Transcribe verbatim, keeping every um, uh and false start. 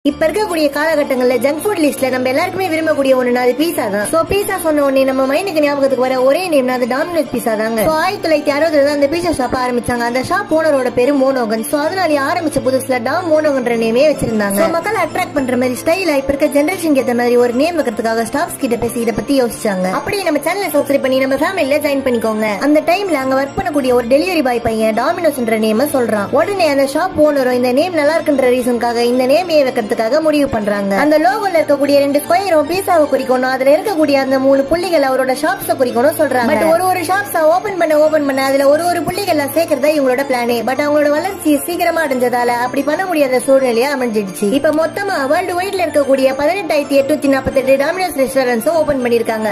இப்ப இருக்கக்கூடிய காலகட்டங்கள்ல ஜங்க் ஃபுட் லிஸ்ட்ல நம்ம எல்லாருக்குமே விரும்பக்கூடிய ஒண்ணு அது பீஸா தான். சோ பீஸா சொன்ன உடனே நம்ம மைண்டுக்கு ஞாபகத்துக்கு வர ஒரே நேம் அது டாமினோஸ் பீஸா தாங்க. சோ ஆயிரத்தி தொள்ளாயிரத்தி அறுபதுல தான் அந்த பீஸா ஷாப் ஆரம்பிச்சாங்க. அந்த ஷாப் ஓனரோட பேரு மோனோகன். சோ அதனால ஆரம்பிச்ச புதுசுல டாம் மோனோகன்ற நேமே வச்சிருந்தாங்க. மக்களை அட்ராக்ட் பண்ற மாதிரி ஸ்டைலா இப்ப இருக்க ஜெனரேஷனுக்கு ஏத்த மாதிரி ஒரு நேம் வைக்கிறதுக்காக ஸ்டாஃப்ஸ் கிட்ட பேசி இதை பத்தி யோசிச்சாங்க. அப்படியே நம்ம சேனலை சப்ஸ்கிரைப் பண்ணி நம்ம ஃபேமிலில ஜாயின் பண்ணிக்கோங்க. அந்த டைம்ல அங்க ஒர்க் பண்ணக்கூடிய ஒரு டெலிவரி பாய் பையன் டாமினோஸ்ன்ற நேம சொல்றான். உடனே அந்த ஷாப் ஓனரும் இந்த நேம் நல்லா இருக்குன்ற ரீசனுக்காக இந்த நேமையே வைக்கிறதுக்காக முடிவு பண்றாங்க. அந்த லோகோல இருக்கக்கூடிய ரெண்டு ஸ்கொயரும் பீஸாவை குறிக்கணும், அதுல இருக்கக்கூடிய அந்த மூணு புள்ளிகள் அவரோட ஷாப்ஸ குறிக்கணும் சொல்றாங்க. பட் ஒரு ஒரு ஷாப்ஸ ஓபன் பண்ண ஓபன் பண்ண அதுல ஒரு ஒரு புள்ளிகள் சேர்க்கறதா இவங்களோட பிளானே. பட் அவங்களோட வளர்ச்சி சீக்கிரமா அடைஞ்சதால அப்படி பண்ண முடியாத சூழ்நிலையா அமைஞ்சிடுச்சு. இப்ப மொத்தமா வேர்ல்டு வைட்ல இருக்கக்கூடிய பதினெட்டாயிரத்தி எட்நூத்தி நாற்பத்தி எட்டு டாமினோஸ் ரெஸ்டாரண்ட்ஸ் ஓபன் பண்ணிருக்காங்க.